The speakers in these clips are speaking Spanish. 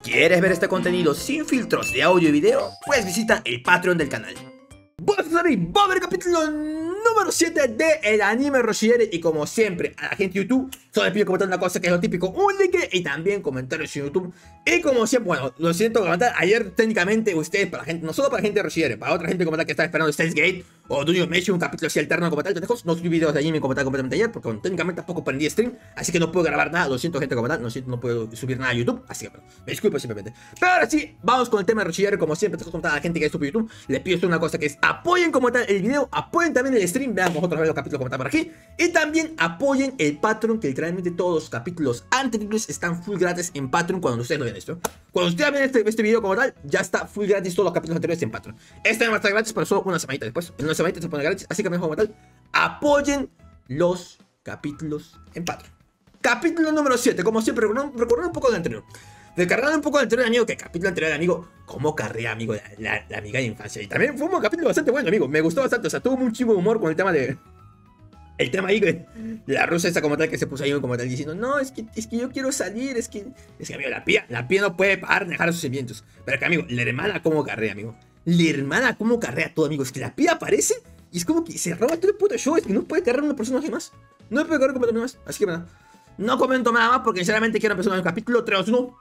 ¿Quieres ver este contenido sin filtros de audio y video? Pues visita el Patreon del canal. Buenas tardes, va a haber el capítulo número 7 de el anime Roshiere. Y como siempre, a la gente de YouTube solo les pido comentar una cosa que es lo típico, un like y también comentarios en YouTube. Y como siempre, bueno, lo siento comentar, ayer técnicamente ustedes, para la gente, no solo para la gente de Roshiere, para otra gente comentar que está esperando Steins Gate o Dungeon Meshi, un capítulo así alterno como tal, no subí videos de anime como tal completamente ayer, porque bueno, técnicamente tampoco prendí stream, así que no puedo grabar nada, lo siento gente como tal, no puedo subir nada a YouTube, así que bueno, me disculpo simplemente. Pero ahora sí, vamos con el tema de Roshiere, como siempre, te comentar a la gente que es sube YouTube, les pido una cosa que es apoyen como tal el video, apoyen también el stream, vean vosotros ver los capítulos como tal por aquí, y también apoyen el Patreon, que literalmente todos los capítulos anteriores están full gratis en Patreon cuando ustedes no ven esto. Cuando ustedes ven este video como tal, ya está full gratis todos los capítulos anteriores en Patreon. Este no va a estar gratis, pero solo una semanita después. En una semanita se pone gratis, así que mejor como tal, apoyen los capítulos en Patreon. Capítulo número 7, como siempre, recordando un poco del anterior. Recargando un poco del anterior, amigo, que el capítulo anterior, amigo, cómo carrea, amigo, la amiga de infancia. Y también fue un capítulo bastante bueno, amigo, me gustó bastante, o sea, tuvo un chingo de humor con el tema de... El tema ahí de la rusa esa como tal que se puso ahí como tal diciendo, no, es que yo quiero salir, es que amigo, la pía no puede parar de dejar sus sentimientos. Pero que amigo, la hermana cómo carrea, amigo. La hermana cómo carrea todo, amigo. Es que la pía aparece y es como que se roba todo el puto show. Es que no puede cargar una personaje más. No puede cargar completamente más. Así que nada, no comento nada más porque sinceramente quiero empezar con el capítulo 3, 1.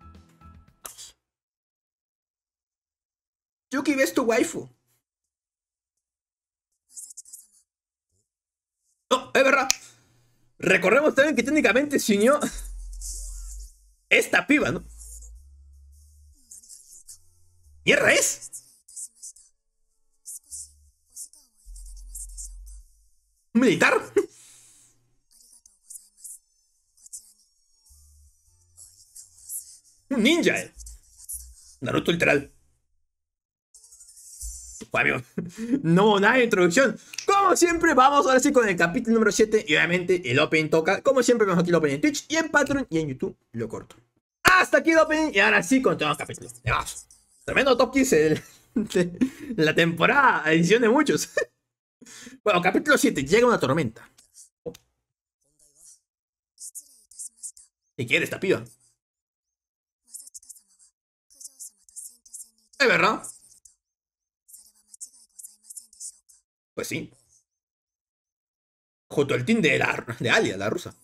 Yuki, ves tu waifu. No, es verdad. Recordemos también que técnicamente se unió esta piba, ¿no? ¿Mierda es? ¿Un militar? Un ninja, Naruto literal. Bueno, amigo, no nada de introducción. Como siempre, vamos ahora sí con el capítulo número 7. Y obviamente el opening toca. Como siempre, vemos aquí el opening en Twitch y en Patreon y en YouTube lo corto. Hasta aquí el opening y ahora sí continuamos el capítulo. Vamos. Tremendo top 15 de la temporada, edición de muchos. Bueno, capítulo 7. Llega una tormenta. ¿Qué quiere esta piba? ¿Es verdad? Pues sí. Junto al team de Alia, la rusa.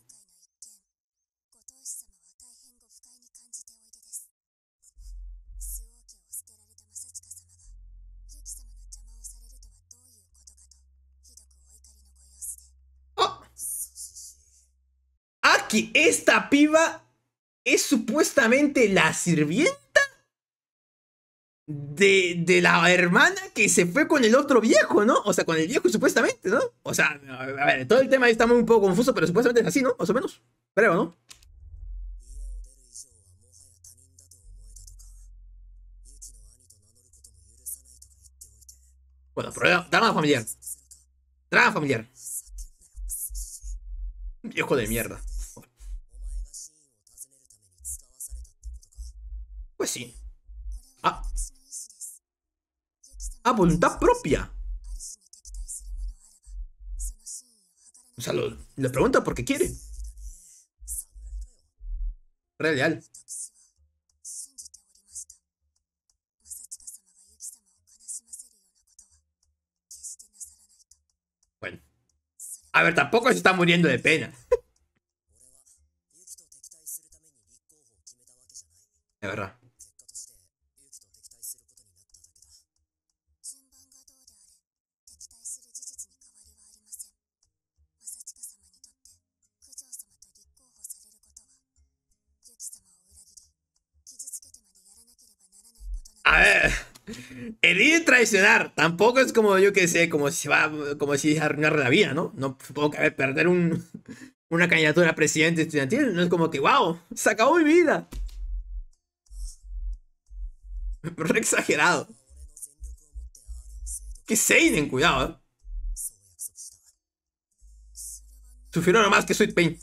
Oh. Aquí, esta piba es supuestamente la sirvienta de la hermana que se fue con el otro viejo, ¿no? O sea, con el viejo supuestamente, ¿no? O sea, a ver, todo el tema ahí está muy un poco confuso, pero supuestamente es así, ¿no? Más o menos. Creo, ¿no? Bueno, problema, drama familiar. Drama familiar. Viejo de mierda. Pues sí. Ah, voluntad propia. O sea, le pregunta porque quiere. Real. Bueno. A ver, tampoco se está muriendo de pena. De verdad. A ver, herir y traicionar. Tampoco es como yo que sé, como si va, como si arruinar la vida, ¿no? No supongo que a ver, perder una candidatura a presidente estudiantil. No es como que, wow, se acabó mi vida. Re exagerado. Que Seinen, cuidado, Sufrieron nomás que Sweet Pain.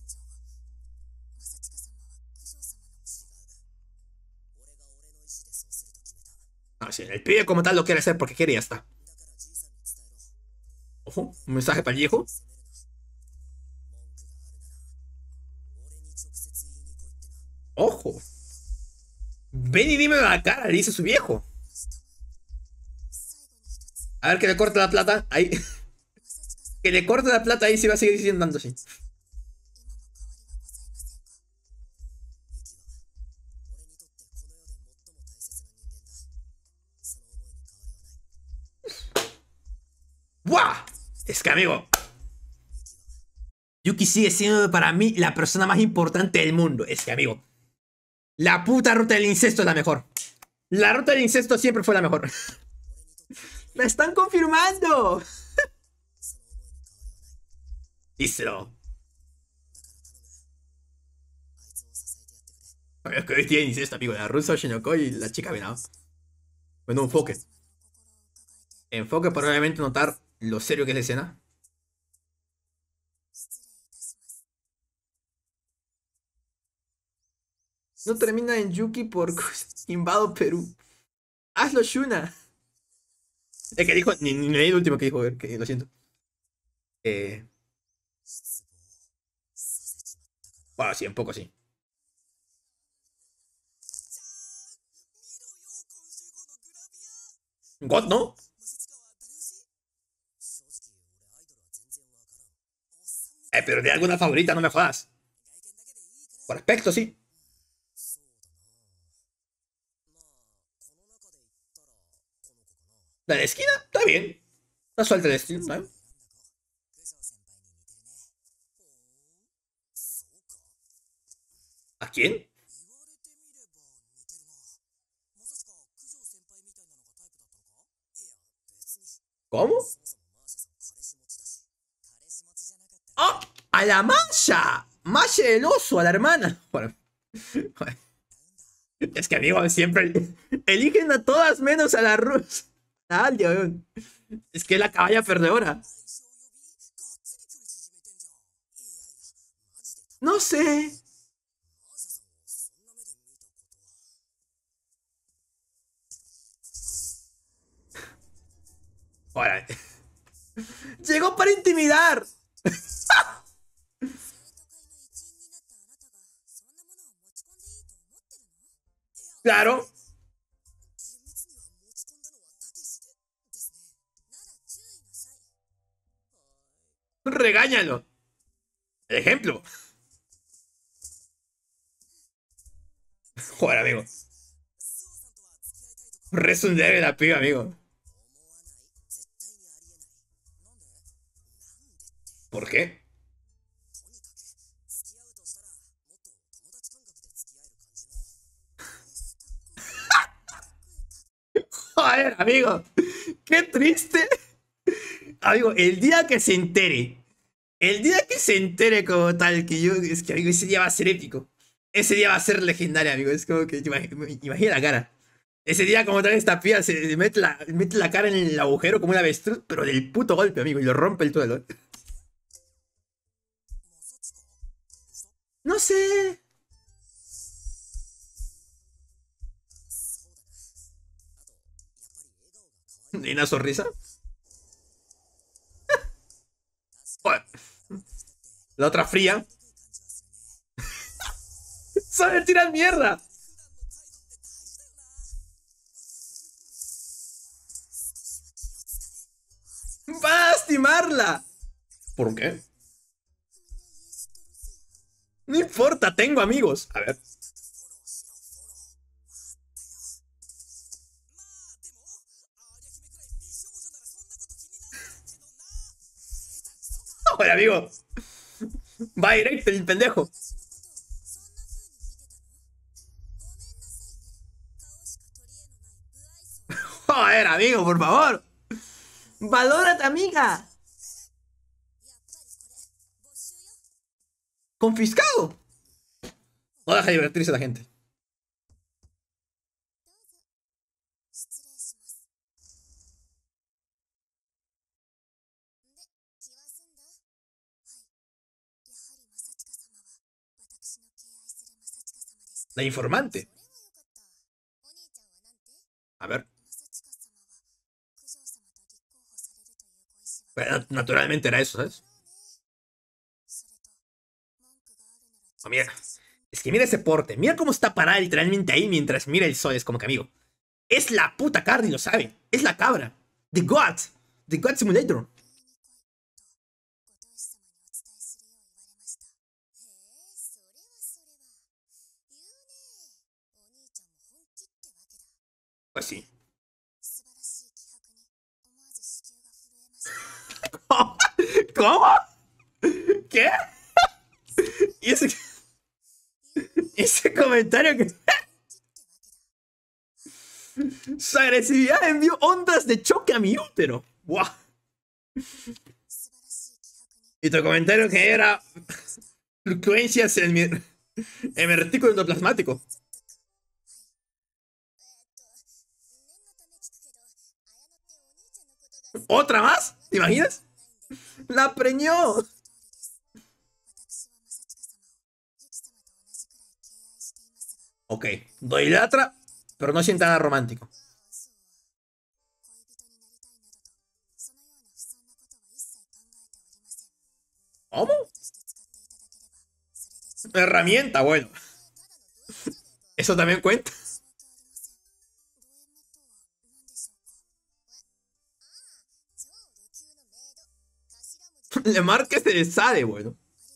No, sí, el pibe como tal lo quiere hacer porque quiere y ya está. Ojo, un mensaje para el viejo. Ojo. Ven y dímelo a la cara, le dice su viejo. A ver que le corta la plata. Ahí. Que le corta la plata ahí se va a seguir diciendo así. ¡Buah! Es que, amigo, Yuki sigue siendo para mí la persona más importante del mundo. Es que, amigo, la puta ruta del incesto es la mejor. La ruta del incesto siempre fue la mejor. ¡Me están confirmando! Díselo. Es que hoy tiene incesto, amigo. La rusa Shinokoi y la chica venado. Bueno, enfoque. Enfoque para obviamente notar lo serio que es la escena. No termina en Yuki por invado Perú. Hazlo, Shuna. Es que dijo, ni leí el último que dijo, que lo siento. Bueno, sí, un poco sí. God, ¿no? Pero de alguna favorita, no me jodas. Por aspecto, sí. La de la esquina, está bien. Está suelta el estilo, ¿no? ¿A quién? ¿Cómo? ¡Ah! ¡A la Masha! Masha el oso, a la hermana. Bueno, es que, amigo, siempre eligen a todas menos a la Rus. A Aldia, weón. Es que es la caballa perdedora. No sé. Ahora. Llegó para intimidar. Claro. Regáñalo. El ejemplo. Joder, amigo. Resundere la piba, amigo. ¿Por qué? Joder, amigo. Qué triste. Amigo, el día que se entere como tal, que yo, es que, amigo, ese día va a ser épico. Ese día va a ser legendario, amigo. Es como que, imagina la cara. Ese día como tal esta piba se mete la cara en el agujero como una avestruz, pero del puto golpe, amigo, y lo rompe el suelo. No sé. ¿Y una sonrisa? Joder. La otra fría. ¡Sabe tirar mierda! ¡Va a lastimarla! ¿Por qué? No importa, tengo amigos. A ver. Joder, amigo. Va directo el pendejo. Joder, amigo, por favor. Valórate, amiga. Confiscado. No deja divertirse a la gente. La informante. A ver. Pero naturalmente era eso, ¿sabes? Oh, mierda. Es que mira ese porte. Mira cómo está parada literalmente ahí mientras mira el sol. Es como que, amigo, es la puta Cardi, lo sabe. Es la cabra. The God. The God Simulator. Pues sí. ¿Cómo? ¿Qué? ¿Y ese comentario que... Su agresividad envió ondas de choque a mi útero. ¡Wow! Y tu comentario que era... Fluctuencias en mi retículo endoplasmático. ¿Otra más? ¿Te imaginas? ¡La preñó! Ok, doy letra, pero no sienta nada romántico. ¿Cómo? Herramienta, bueno. ¿Eso también cuenta? Le marques de Sade, bueno.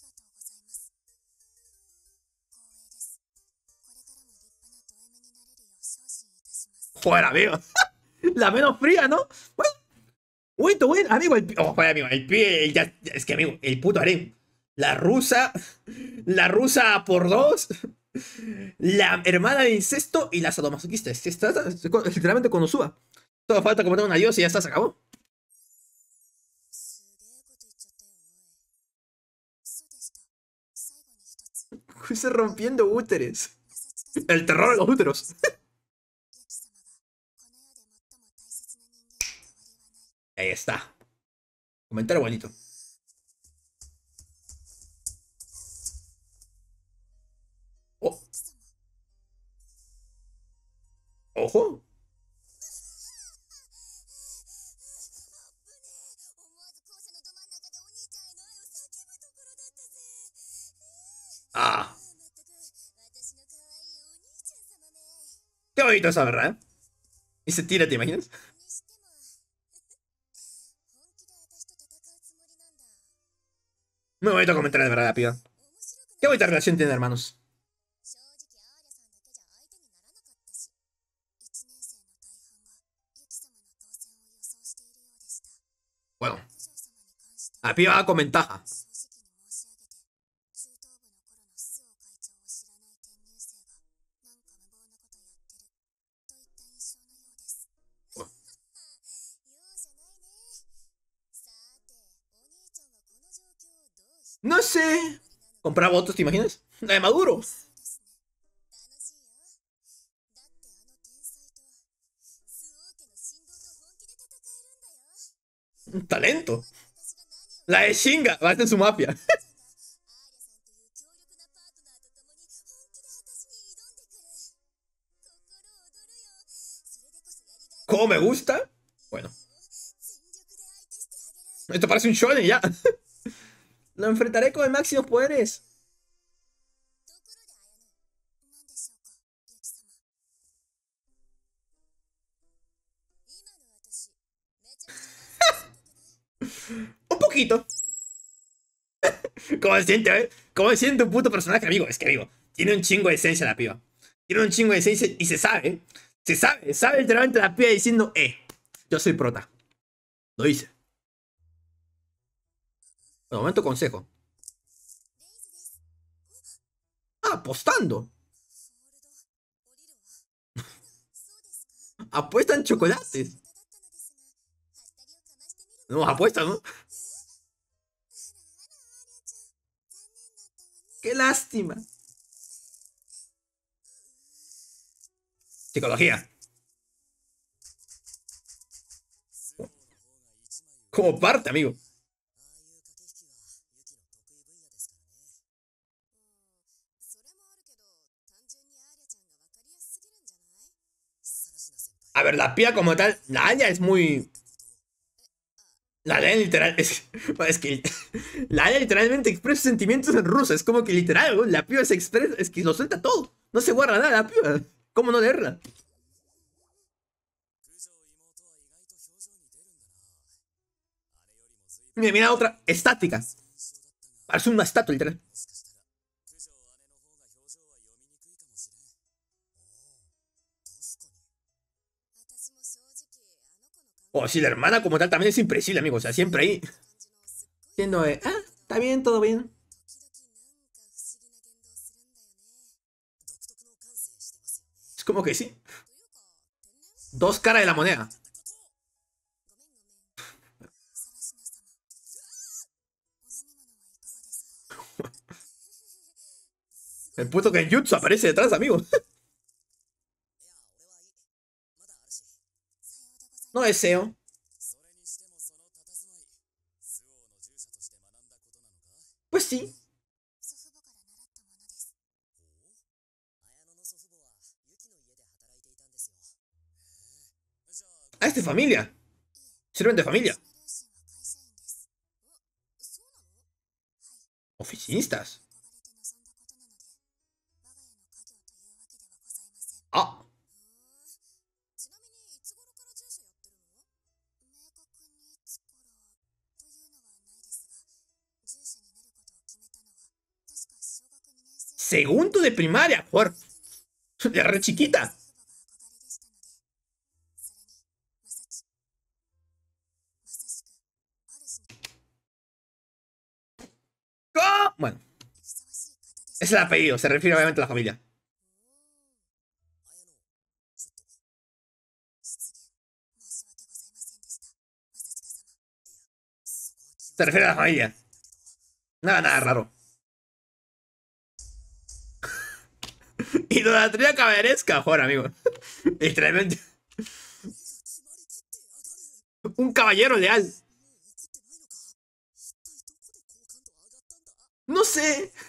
Joder, amigo. La menos fría, ¿no? Bueno, bueno, amigo, joder, amigo, el pie, es que, amigo, el puto harem. La rusa por dos, la hermana de incesto y la sadomasoquista. Es que está literalmente cuando suba. Todo falta como una diosa y ya está, se acabó. Se rompiendo úteres. El terror de los úteros. Ahí está. Comentario bonito. Oh. Ojo. Ah. Qué bonito esa, ¿verdad? Y se tira, ¿te imaginas? Muy bonito comentario de verdad, piba. Qué bonita relación tienen hermanos. Bueno, la piba va con ventaja. Bueno. No sé. Comprar votos, ¿te imaginas? La de Maduro. Un talento. La de Shinga. Va a ser su mafia. ¿Cómo me gusta? Bueno. Esto parece un shonen ya. Lo enfrentaré con el máximo poderes. Un poquito. ¿Cómo se siente, eh? ¿Cómo se siente un puto personaje, amigo? Es que, amigo, tiene un chingo de esencia la piba. Tiene un chingo de esencia y se sabe, ¿eh? Sabe literalmente la piba diciendo, yo soy prota. Lo hice. De momento consejo. Ah, apostando. Apuestan chocolates. No, apuestan, ¿no? Qué lástima. Psicología. Como parte, amigo. A ver, la pía como tal, la Anya es muy... La Anya literal es que La Aya literalmente expresa sentimientos en ruso. Es como que literal, weón, la piba se expresa, es que lo suelta todo. No se guarda nada la piba. ¿Cómo no leerla? Mira, mira otra, estática. Parece una estatua, literal. Oh, sí, la hermana como tal también es impredecible, amigo. O sea, siempre ahí. Siendo, está bien, todo bien. Es como que sí. Dos caras de la moneda. El puto Genjutsu aparece detrás, amigo. No deseo. Pues sí. Ah, es de familia. Sirven de familia. Oficinistas. Ah. Segundo de primaria. Joder. De re chiquita. ¿Cómo? Bueno, es el apellido. Se refiere obviamente a la familia. Se refiere a la familia. Nada, nada raro. Idolatría caballeresca. Joder, amigo. Literalmente. Un caballero leal. No sé.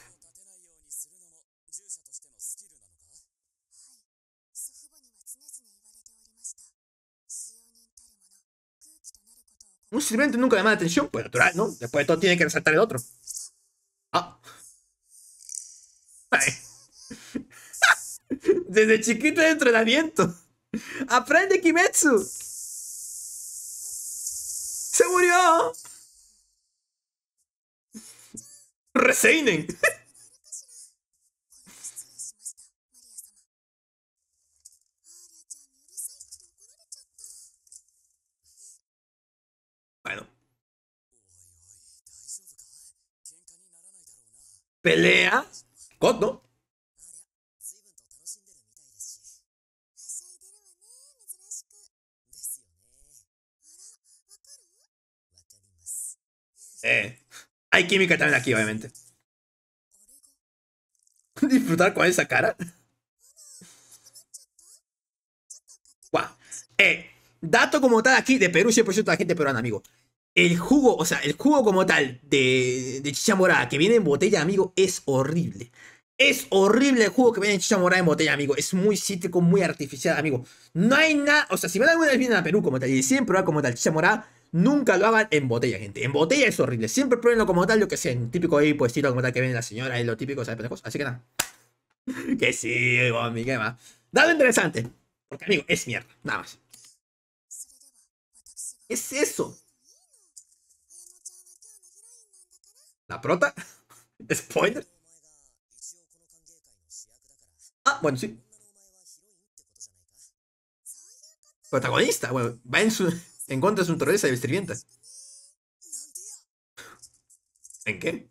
Un sirviente nunca llama la atención. Pues natural, ¿no? Después de todo tiene que resaltar el otro. Ah. Ay. Desde chiquito de entrenamiento. ¡Aprende, Kimetsu! ¡Se murió! ¡Reseinen! Bueno. Pelea. God, ¿no? Hay química también aquí, obviamente. Disfrutar con esa cara. Guau. Dato como tal aquí de Perú, 100% de la gente peruana, amigo. El jugo, o sea, el jugo como tal de chicha morada que viene en botella, amigo, es horrible. Es horrible el jugo que viene en chicha morada en botella, amigo. Es muy cítrico, muy artificial, amigo. No hay nada, o sea, si van alguna vez vienen a Perú como tal y deciden probar como tal chicha morada, nunca lo hagan en botella, gente. En botella es horrible. Siempre pruébenlo como tal, lo que sea, en típico ahí puestito como tal que viene la señora y lo típico, ¿sabes, pendejos? Así que nada. Que sí, mami, ¿qué más? Dado interesante. Porque, amigo, es mierda, nada más. ¿Qué es eso? ¿La prota? ¿Spoiler? Ah, bueno, sí. Protagonista, bueno, va en contra de su naturaleza de vestirvienta. ¿En qué?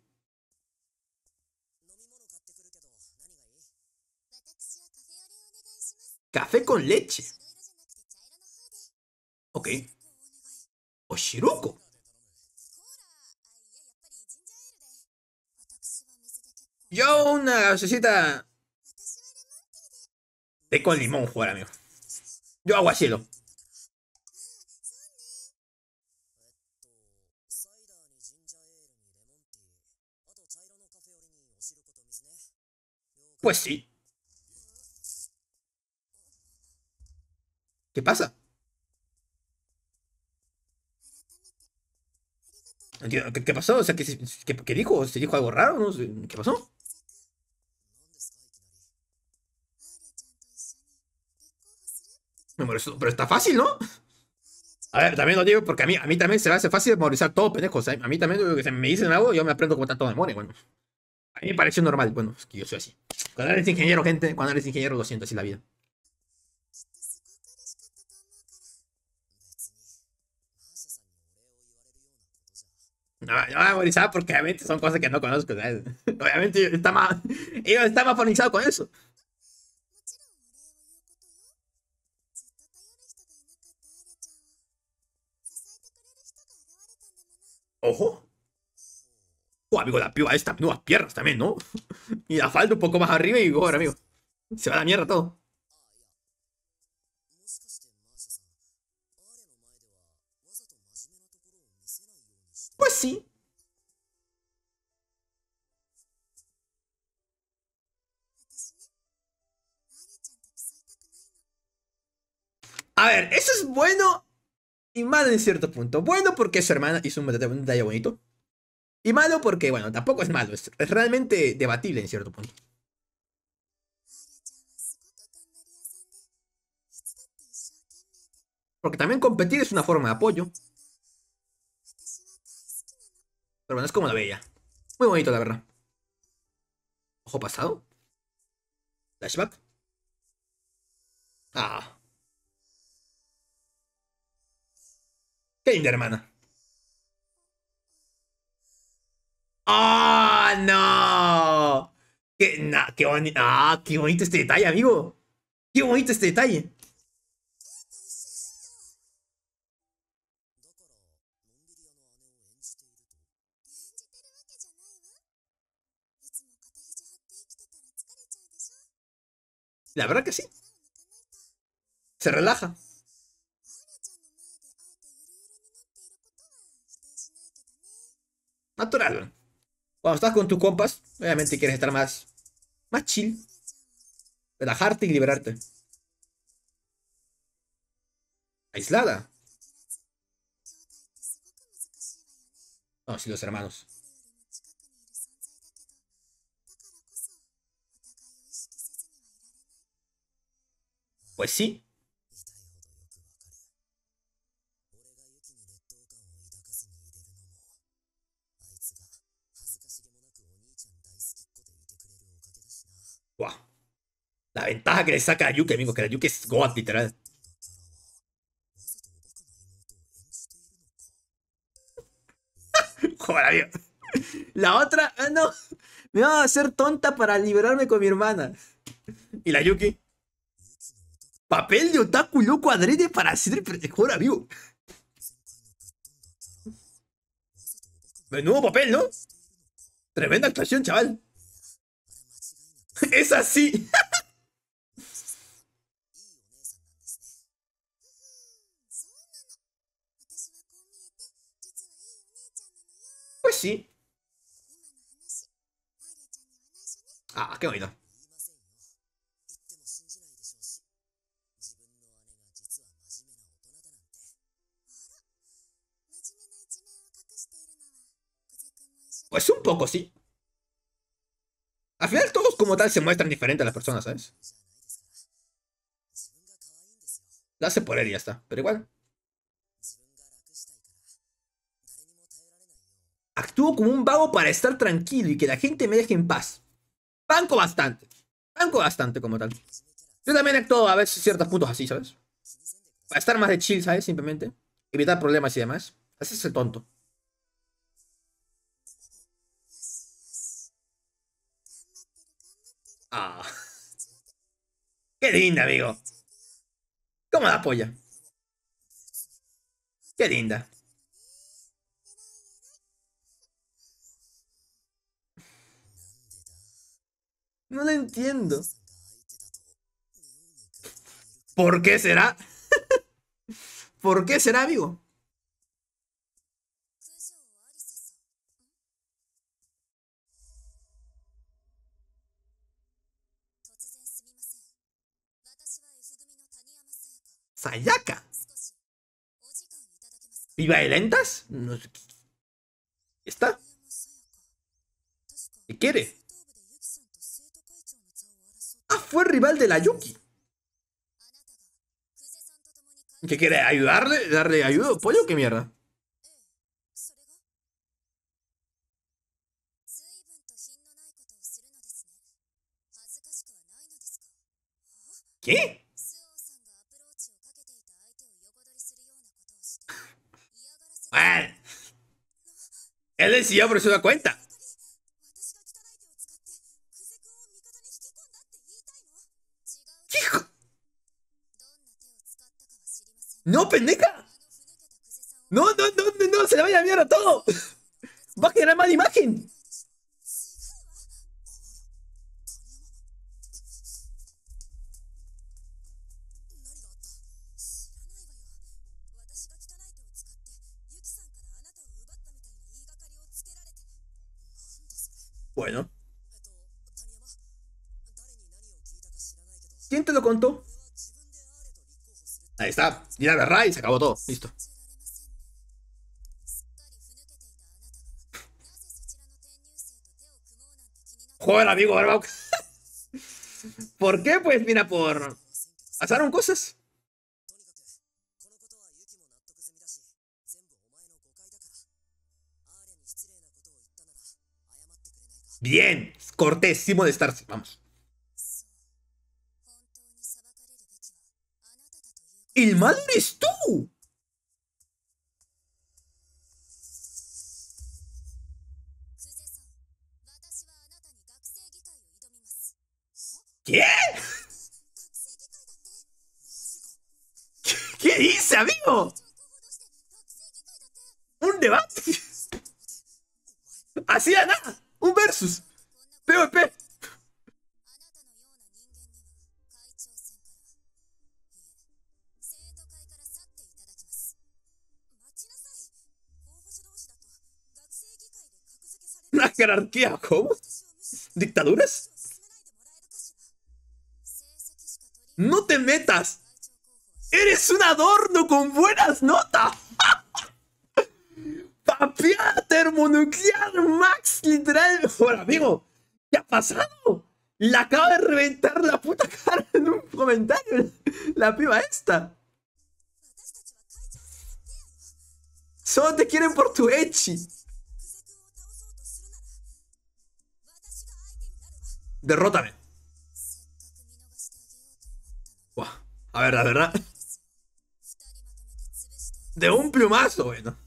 Café con leche. Ok. Oshiruko. Yo una gaseosita de con limón, jugar, amigo. Yo aguachelo. Pues sí. ¿Qué pasa? No entiendo. ¿Qué pasó? O sea, ¿qué dijo? ¿Se dijo algo raro? ¿No? ¿Qué pasó? Pero está fácil, ¿no? A ver, también lo digo porque a mí también se me hace fácil memorizar todo, pendejo. O sea, a mí también, que se me dicen algo, yo me aprendo como tanto de memoria. Bueno, a mí me pareció normal. Bueno, es que yo soy así. Cuando eres ingeniero, gente, cuando eres ingeniero, lo siento, así es la vida. No, no voy a memorizar porque obviamente son cosas que no conozco, ¿sabes? Obviamente está más familiarizado con eso. Ojo. Amigo, la piba esta, nuevas piernas también, ¿no? Y la falda un poco más arriba y ahora, amigo. Se va a la mierda todo. Pues sí. A ver, eso es bueno y malo en cierto punto. Bueno porque su hermana hizo un detalle bonito. Y malo porque, bueno, tampoco es malo. Es realmente debatible en cierto punto. Porque también competir es una forma de apoyo. Pero bueno, es como la veía. Muy bonito, la verdad. Ojo pasado. Flashback. Ah, qué linda hermana. ¡Ah, no! Qué bonito este detalle, amigo. Qué bonito este detalle. La verdad que sí. Se relaja. Natural. Cuando estás con tus compas, obviamente quieres estar más chill. Relajarte y liberarte. Aislada. No, sí, los hermanos. Pues sí. Guau. La ventaja que le saca a Yuki, amigo, que la Yuki es God, literal. Joder, amigo. La otra, no. Me va a hacer tonta para liberarme con mi hermana. ¿Y la Yuki? Papel de otaku loco adrede para hacer joder, amigo. Menudo papel, ¿no? Tremenda actuación, chaval. Es así. Pues sí. Ah, qué bonito. Pues un poco sí. Al final todos como tal se muestran diferentes a las personas, ¿sabes? Lo hace por él y ya está. Pero igual. Actúo como un vago para estar tranquilo y que la gente me deje en paz. Banco bastante. Banco bastante como tal. Yo también actúo a veces ciertos puntos así, ¿sabes? Para estar más de chill, ¿sabes? Simplemente. Evitar problemas y demás. Ese es el tonto. Ah, qué linda, amigo. ¿Cómo la apoya? Qué linda. No lo entiendo. ¿Por qué será? ¿Por qué será, amigo? Sayaka. ¿Viva de lentas? No sé. ¿Está? ¿Qué quiere? Ah, fue rival de la Yuki. ¿Qué quiere? ¿Ayudarle? ¿Darle ayuda? ¿Pollo? ¿Qué mierda? ¿Qué? Bueno, él decidió, pero se da cuenta. ¡Hijo! ¡No, pendeja! ¡No, no, no, no, no! ¡Se le vaya a mierda todo! ¡Va a generar mala imagen! Bueno, ¿quién te lo contó? Ahí está. Y la verdad y se acabó todo. Listo. Joder, amigo, barba. ¿Por qué? Pues mira, pasaron cosas. Bien. Cortés, sin molestarse. Vamos. ¡El malo eres tú! ¿Qué? ¿Qué dice, amigo? ¿Un debate? Así de nada. Un versus. PvP. ¿Una jerarquía? ¿Cómo? ¿Dictaduras? ¡No te metas! ¡Eres un adorno con buenas notas! ¡Papiada termonuclear Max! Literal. Mejor amigo. ¿Qué ha pasado? Le acaba de reventar la puta cara en un comentario. La piba esta. Solo te quieren por tu ecchi. Derrótame. Buah. A ver, la verdad. De un plumazo, bueno.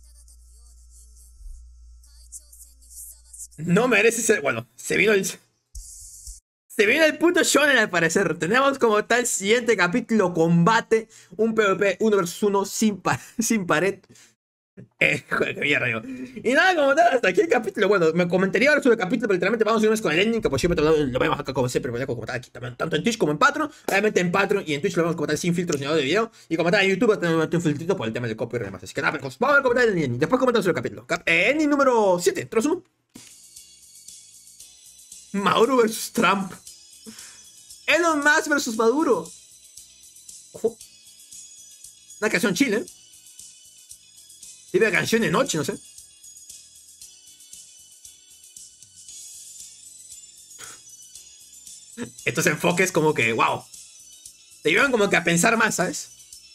No merece ser. Bueno, se vino el. Se viene el puto shonen al parecer. Tenemos como tal siguiente capítulo combate. Un PvP 1 vs 1 sin pared. Joder, qué mierda, yo. Y nada, como tal, hasta aquí el capítulo. Bueno, me comentaría ahora sobre el capítulo, pero literalmente vamos a irnos con el ending, que por siempre lo vemos acá como siempre, como tal, aquí también, tanto en Twitch como en Patreon. Obviamente en Patreon y en Twitch lo vemos como tal sin filtros ni audio de video. Y como tal en YouTube tenemos un filtrito por el tema del copyright y demás. Así que nada, pues vamos a ver comentar el ending. Después comentamos sobre el capítulo. Ending número 7, trozo 1. Maduro vs Trump. Elon Musk vs Maduro. Ojo. Una canción chile. Típica canción de noche, no sé. Estos enfoques como que, wow. Te llevan como que a pensar más, ¿sabes?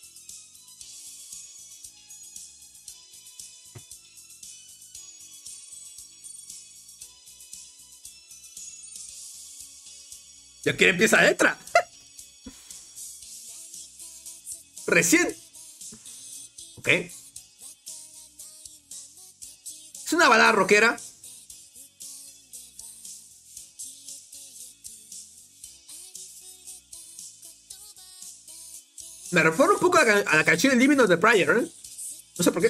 Ya que empieza la letra. Recién. Ok. Es una balada rockera. Me recuerda un poco a la canción de Living of the Prior, ¿eh? No sé por qué.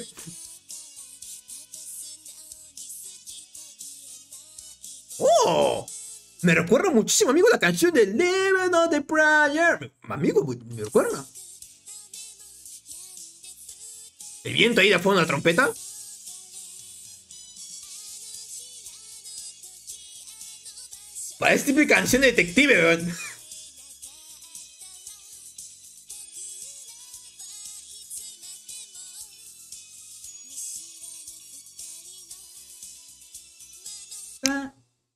¡Oh! Me recuerda muchísimo, amigo, la canción de Living of the Prior. Amigo, me recuerda. El viento ahí de fondo de la trompeta. Parece típica canción de detective, weón. ¡Ah!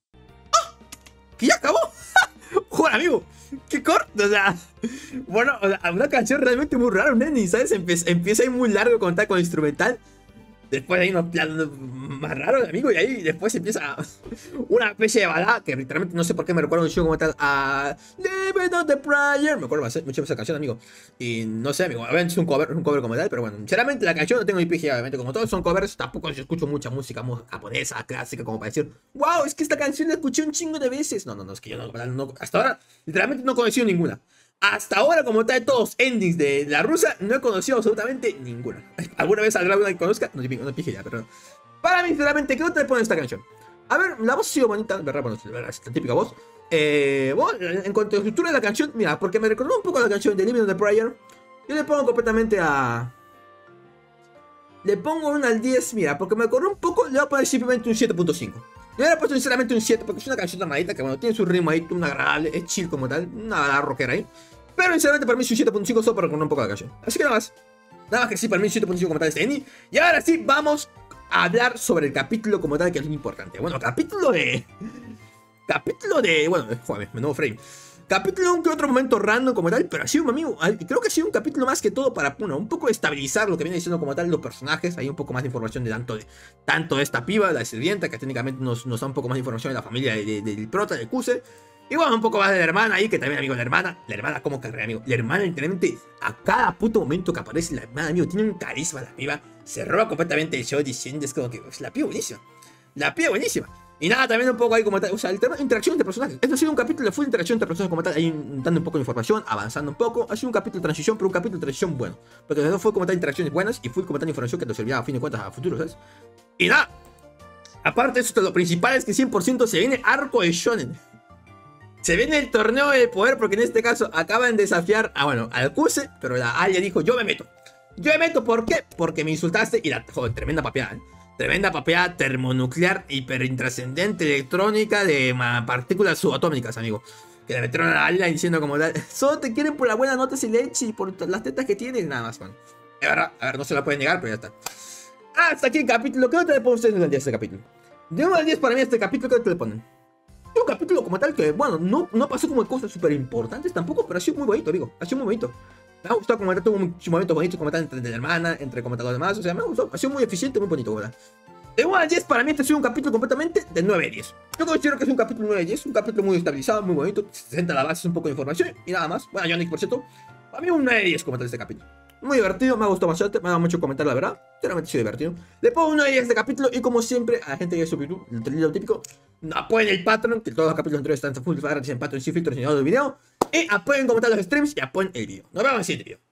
¿Que ya acabó? ¡Joder, amigo! ¡Qué corto! O sea, bueno, o sea, una canción realmente muy rara, un ending, ¿sabes? Empieza ahí muy largo con el instrumental. Después hay unos planos más raros, amigo, y ahí después empieza una especie de balada que literalmente no sé por qué me recuerda un show como tal a Live It on the Prayer. Me acuerdo mucho de esa canción, amigo. Y no sé, amigo, obviamente es un cover como tal, pero bueno, sinceramente la canción no tengo ni pija, obviamente, como todos son covers, tampoco yo escucho mucha música japonesa, clásica, como para decir, wow, es que esta canción la escuché un chingo de veces. No, es que yo no, hasta ahora, literalmente no he conocido ninguna. Hasta ahora, como tal, todos endings de la rusa, no he conocido absolutamente ninguna. ¿Alguna vez saldrá una que conozca? No pije ya, pero... Para mí, sinceramente, ¿qué otra le pone esta canción? A ver, la voz ha sido bonita, ¿verdad? Bueno, es la típica voz. En cuanto a estructura de la canción, mira, porque me recordó un poco a la canción de Living on the Prayer, yo le pongo completamente a... Le pongo un al 10, mira, porque me recordó un poco, le voy a poner simplemente un 7.5. Le hubiera puesto sinceramente un 7 porque es una canción normalita que, bueno, tiene su ritmo ahí, un agradable, es chill como tal, una rockera ahí. Pero sinceramente para mí es un 7.5 solo para recordar un poco la canción. Así que nada más que sí, para mí un 7.5 como tal este ending. Y ahora sí, vamos a hablar sobre el capítulo como tal, que es muy importante. Bueno, capítulo de... Bueno, joder, nuevo frame. Capítulo de un que otro momento random como tal, pero ha sido, amigo, creo que ha sido un capítulo más que todo para, bueno, un poco estabilizar lo que viene diciendo como tal los personajes. Hay un poco más de información de tanto de esta piba, la sirvienta, que técnicamente nos da un poco más de información de la familia del prota, del Kuse. Y bueno, un poco más de la hermana ahí, que también, amigo, la hermana como carrera, amigo. La hermana, literalmente, a cada puto momento que aparece la hermana, amigo, tiene un carisma la piba. Se roba completamente el show diciendo, es como que, la piba buenísima. La piba buenísima. Y nada, también un poco ahí como tal, o sea, el tema de interacción entre personajes. Esto ha sido un capítulo de full interacción entre personajes como tal, ahí dando un poco de información, avanzando un poco. Ha sido un capítulo de transición, pero un capítulo de transición bueno. Porque los dos fue como tal interacciones buenas y full como tal información que te servía a fin de cuentas a futuro, ¿sabes? Y nada, aparte de eso, lo principal es que 100% se viene arco de shonen. Se viene el torneo del poder porque en este caso acaban de desafiar a, bueno, al Kuse, pero la Alia dijo, yo me meto. Yo me meto, ¿por qué? Porque me insultaste y la, joder, tremenda papeada, ¿eh? Tremenda papeada termonuclear hiperintrascendente electrónica de partículas subatómicas, amigo. Que le metieron a la Alia diciendo como tal, solo te quieren por la buena nota y leche y por las tetas que tienes, nada más, man. Es verdad, a ver, no se la pueden negar, pero ya está. Hasta aquí el capítulo. ¿Qué nota le ponen ustedes en el día de este capítulo? De 1 al 10 para mí este capítulo, ¿qué nota le ponen? Un capítulo como tal que, bueno, no pasó como cosas súper importantes tampoco, pero ha sido muy bonito, amigo. Ha sido muy bonito. Me ha gustado como tal, tuvo muchos momentos bonitos como tal entre la hermana, entre como tal los demás. O sea, me gustó. Ha sido muy eficiente, muy bonito, ¿verdad? De 1 al 10 para mí este ha sido un capítulo completamente de 9 a 10. Yo considero que es un capítulo 9 a 10, un capítulo muy estabilizado, muy bonito. Se sienta a la base, un poco de información y nada más. Bueno, Yannick, por cierto, para mí un 9 a 10 como tal este capítulo. Muy divertido, me ha gustado bastante, me ha dado mucho comentar la verdad. Realmente ha sido divertido. Le pongo un 9 a 10 de capítulo y como siempre a la gente que es YouTube, lo típico, apoyen el Patreon, que todos los capítulos anteriores están full gratis en Patreon sin filtros ni audio de video. Y apoyen comentar los streams y apoyen el video. Nos vemos en el siguiente video.